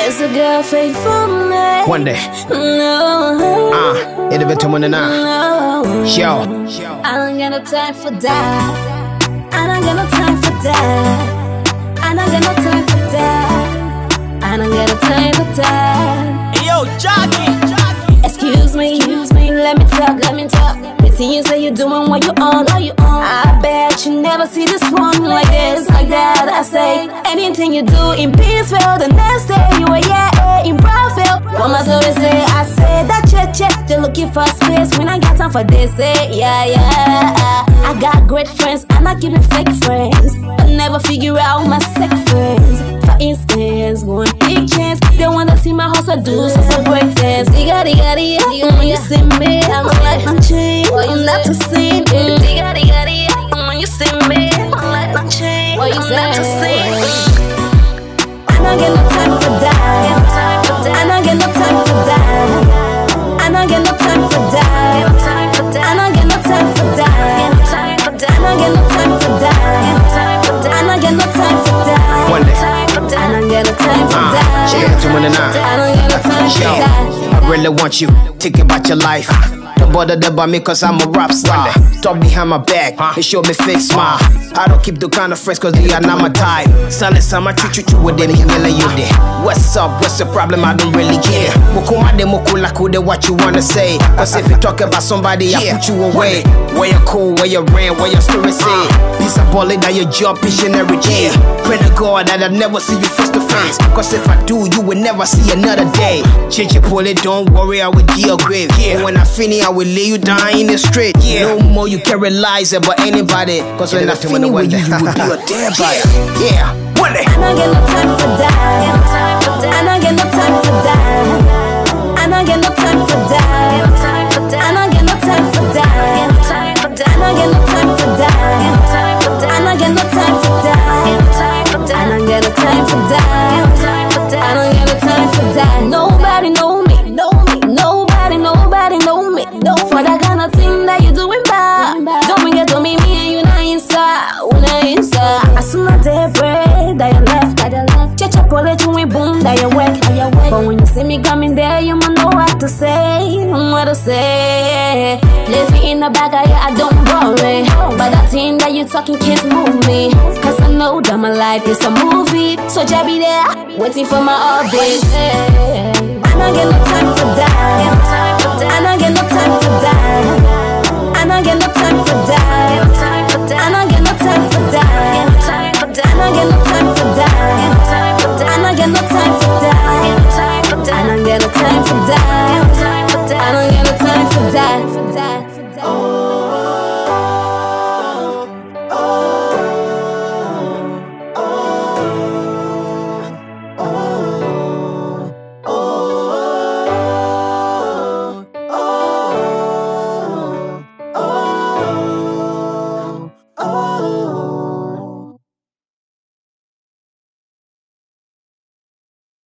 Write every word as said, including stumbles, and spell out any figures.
Is a girl faithful me? One day. No. Ah, uh, it'll be tomorrow now. No. Show. I don't got no time for that. I don't got no time for that. I don't got no time for that. I don't got no time for that. Hey yo, Jockey. Excuse me, excuse me, let me talk, let me talk. The thing you say you're doing what you on, what you on. I bet you never see this one like this, like that. I say anything you do in Peaceville, the next day you are yeah in Brownfield. What my story say? I say that check check. They're looking for space when I got time for this. Say yeah yeah. I got great friends and I keep it fake friends, but never figure out my sick friends. For instance, going big chance, they wanna see my house I do so some break dance. Digga digga digga, when you see me, I'm like I'm chain. Well, you not to see me. Digga digga digga, when you see me, I'm like I'm chain. Well, you not to see me. I don't get no time for that. I don't get no time for that. I don't get no time for that. I don't get no time for that. I don't get no time for that. I don't get no time for that. One day. I don't get no time for that. Yeah, tomorrow now. I don't get no time for that. I really want you, think about your life. Don't bother about me cause I'm a rap star. Talk behind my back and show me fake smile. I don't keep the kind of friends cause they are not my type. Sale sama chuchu chu with them yellow you there. What's up, what's the problem, I don't really care. Mukuma de mukula kude what you wanna say. Cause if you talk about somebody I put you away. Where you cool, where you ran, where your story say. Piece of bullet that you jump each and every day. Pray to God that I never see you face to face. Cause if I do, you will never see another day. Change your bullet, don't worry, I will do your grave. And when I finish, I will lay you down in the street. No more you carry lies about anybody. Cause when I finish with you, you will be a dead body. Yeah, one day. I don't get no time for that. I don't get no time for that. I don't get no time for that. I don't get no time for that. I don't get no time for that. I don't get no time for that. I don't get no time for that. I don't get no time for that. Nobody know me, know me. Nobody, nobody know me. No, for that kind of thing that you doing bad. Don't forget to me, me and you not inside, we not inside. As soon as they break, that you left, that you left. Check your bullet, you ain't boom, that you wet, that you wet. But when you see me coming there, you might know what to say, what to say. Leave it in the back, I, I don't worry. But that thing that you talking can't move me. Cause I know that my life is a movie. So just be there, waiting for my updates. I don't get no time for that. I don't get no time for that. I don't get no time for that. I don't get no time for that. I don't get no time for that.